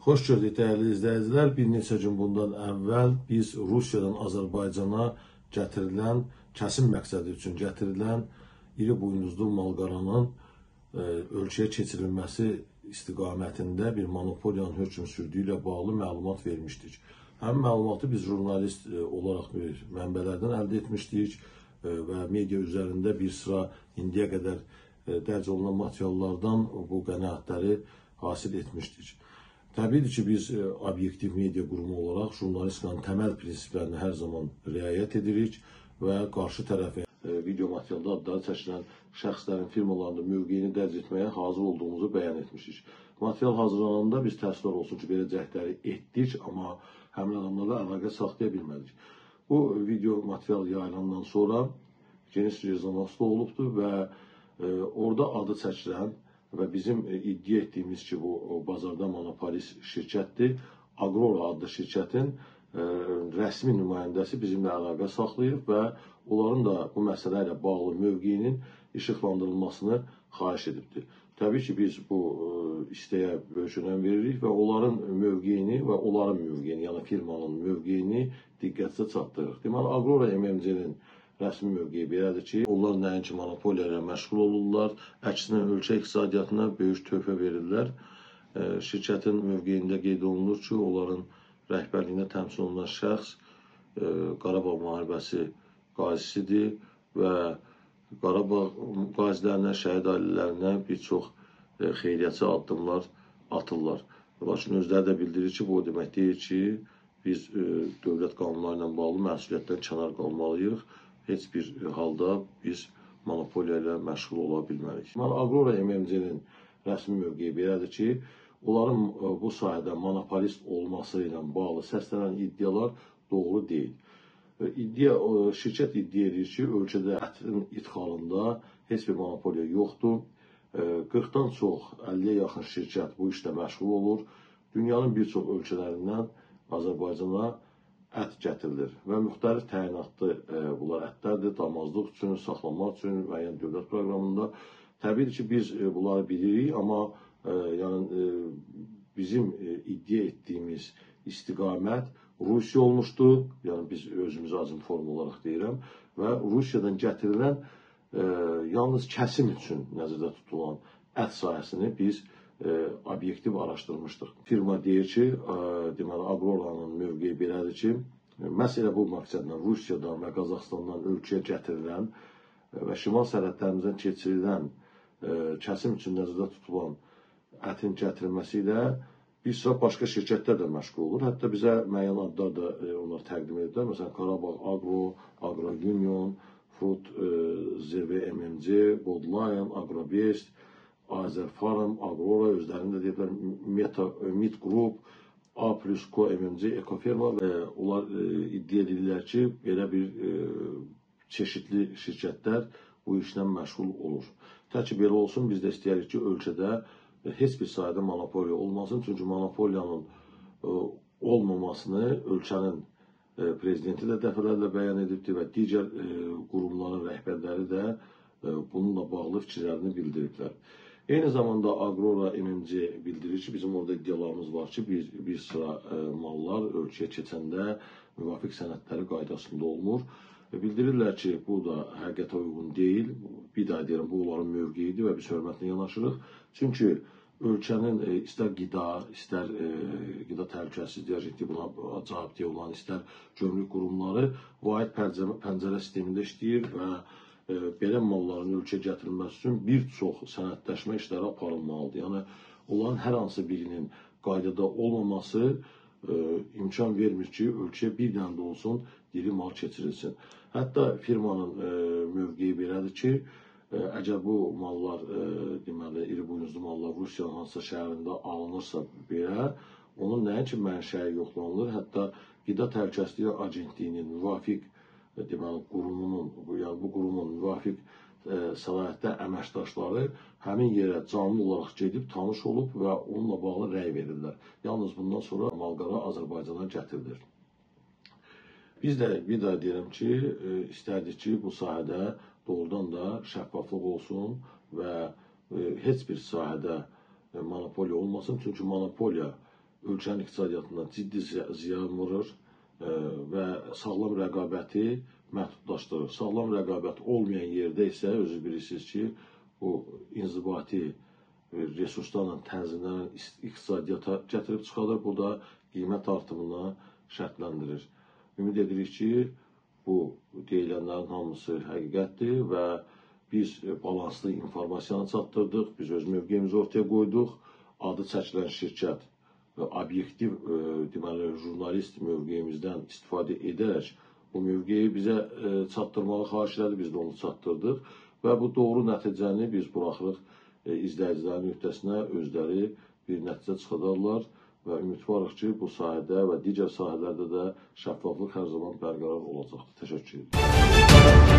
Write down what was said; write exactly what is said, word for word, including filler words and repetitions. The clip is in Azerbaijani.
Xoş gördük dəyərli izləyicilər. Bir neçə gün bundan əvvəl biz Rusiyadan Azərbaycana gətirilən, kəsim məqsədi üçün gətirilən iri buynuzlu malqaranın e, ölkəyə keçirilməsi istiqamətində bir monopoliyanın hökm sürdüyü ilə bağlı məlumat vermişdik. Həmin məlumatı biz jurnalist e, olaraq bir mənbələrdən əldə etmişdik e, və media üzərində bir sıra indiyə qədər e, dərc olunan materiallardan bu qənaətləri hasil etmişdik. Təbii ki, biz e, obyektiv media qurumu olaraq jurnalistikanın təməl prinsiplərini hər zaman riayət edirik və qarşı tərəfə e, video materialda adları çəkilən şəxslərin, firmalarında mövqeyini dərc etməyə hazır olduğumuzu bəyan etmişik. Material hazırlananda biz təəssüflər olsun ki, belə cəhdləri etdik, amma həmin adamlarla əlaqə saxlaya bilmədik. Bu video material yayılandan sonra geniş rezonanslı olubdur və e, orada adı çəkilən və bizim iddia etdiyimiz ki, bu bazarda monopolist şirkətdir. Agrora adlı şirkətin ə, rəsmi nümayəndəsi bizimlə əlaqə saxlayıb və onların da bu məsələ ilə bağlı mövqeyinin işıqlandırılmasını xahiş edibdir. Təbii ki, biz bu ə, istəyə böyük önəm veririk və onların mövqeyini və onların mövqeyini, yəni firmanın mövqeyini diqqətlə çatdırırıq. Deməli, Agrora M M C-nin rəsmi mövqeyi belədir ki, onlar nəinki monopoliya ilə məşğul olurlar, əksinə ölkə iqtisadiyyatına böyük töhfə verirlər. E, şirkətin mövqeyində qeyd olunur ki, onların rəhbərliyində təmsil olunan şəxs e, Qarabağ müharibəsi qazisidir və Qarabağ qazilərinə, şəhid ailələrinə bir çox e, xeyriyyətçi addımlar atırlar. Lakin özləri də bildirir ki, bu o demək deyil ki, biz e, dövlət qanunları ilə bağlı məsuliyyətdən kənar qalmalıyıq. Heç bir halda biz monopoliya ilə məşğul ola bilmərik. Agrora M M C-nin rəsmi mövqeyi belədir ki, onların bu sahədə monopolist olması ilə bağlı səslənən iddialar doğru deyil. İddia, şirkət iddia edir ki, ölkədə ətin idxalında heç bir monopoliya yoxdur. qırxdan çox, əlliyə yaxın şirkət bu işlə məşğul olur. Dünyanın bir çox ölkələrindən Azərbaycana ət gətirilir və müxtəlif təyinatlı e, bunlar ətlərdir, damazlıq üçün, saxlamaq üçün müəyyən dövlət proqramında. Təbii ki, biz e, bunları bilirik, amma e, yəni, e, bizim e, iddia etdiyimiz istiqamət Rusiya olmuşdur, yəni biz özümüzü acım form olaraq deyirəm və Rusiyadan gətirilən e, yalnız kəsim üçün nəzərdə tutulan ət sahəsini biz E, obyektiv araşdırmışdıq. Firma deyir ki, e, deməli, Agroranın mövqeyi belədir ki, məhz elə bu məqsədlə Rusiyadan və Qazaxıstandan ölkəyə gətirilən e, və şimal sərhədlərimizdən keçirilən e, kəsim üçün nəzərdə tutulan ətin gətirilməsi ilə bir sıra başqa şirkətlər də məşğul olur. Hətta bizə müəyyən adlar da e, onlar təqdim edirlər. Məsələn, Qarabağ Agro, Agro Union, Food e, Z V M M C, Bodlion, Agrobest, Azerfarm, Agrora, özlərində deyiblər Meta, Mit Group, A plus Co M M C, Ekoferma və onlar e, iddia edirlər ki, belə bir e, çeşidli şirkətlər bu işlə məşğul olur. Tək ki, belə olsun, biz də istəyirik ki, ölkədə e, heç bir sahədə monopoliya olmasın. Çünki monopoliyanın e, olmamasını ölkənin e, prezidenti də dəfələrlə bəyan edibdir və digər e, qurumların rəhbərləri də e, bununla bağlı fikirlərini bildiriblər. Eyni zamanda Agrora M M C bildirir ki, bizim orada iddialarımız var ki, bir, bir sıra e, mallar ölkəyə keçəndə müvafiq sənədləri qaydasında olmur. E, bildirirlər ki, bu da həqiqətə uyğun deyil. Bir daha deyirəm, bu onların mövqeyidir və biz hörmətlə yanaşırıq. Çünki ölkənin e, istər qida, istər e, qida təhlükəsizliyi agentliyi buna cavabdeh olan, istər gömrük qurumları vahid pəncərə, pəncərə sistemində işləyir və E, belə malların ölkəyə gətirilməsi üçün bir çox sənədləşmə işləri aparılmalıdır. Yəni, onların hər hansı birinin qaydada olmaması e, imkan vermir ki, ölkəyə bir dənə də olsun diri mal keçirilsin. Hətta firmanın e, mövqeyi belədir ki, e, əgər bu mallar, e, deməli, iri buynuzlu mallar Rusiyanın hansısa şəhərində alınırsa belə, onun nəinki mənşəyi yoxlanılır, hətta qida təhlükəsizliyi agentliyinin müvafiq deməli, qurumunun, yəni bu qurumun müvafiq e, səlahiyyətdə əməkdaşları həmin yerə canlı olaraq gedib, tanış olub və onunla bağlı rəy verirlər. Yalnız bundan sonra malqara Azərbaycana gətirilir. Biz də bir daha deyirəm ki, e, istərdik ki, bu sahədə doğrudan da şəffaflıq olsun və e, heç bir sahədə e, monopoliya olmasın. Çünki monopoliya ölkənin iqtisadiyyatına ciddi ziyan vurur və sağlam rəqabəti məhdudlaşdırır. Sağlam rəqabət olmayan yerdə isə özünüz bilirsiniz ki, bu inzibati resurslarla tənzimlənən iqtisadiyyata gətirib çıxarır. Bu da qiymət artımına şərtləndirir. Ümid edirik ki, bu deyilənlərin hamısı həqiqətdir və biz balanslı informasiyanı çatdırdıq, biz öz mövqeyimizi ortaya qoyduq. Adı çəkilən şirkət və obyektiv deməli, jurnalist mövqeyimizdən istifadə edərək bu mövqeyi bizə çatdırmağı xahiş elədi, biz də onu çatdırdıq və bu doğru nəticəni biz buraxırıq izləyicilərin öhdəsinə, özləri bir nəticə çıxardarlar və ümidvarıq ki, bu sahədə və digər sahələrdə də şəffaflıq hər zaman bərqərar olacaqdır. Təşəkkür edirəm.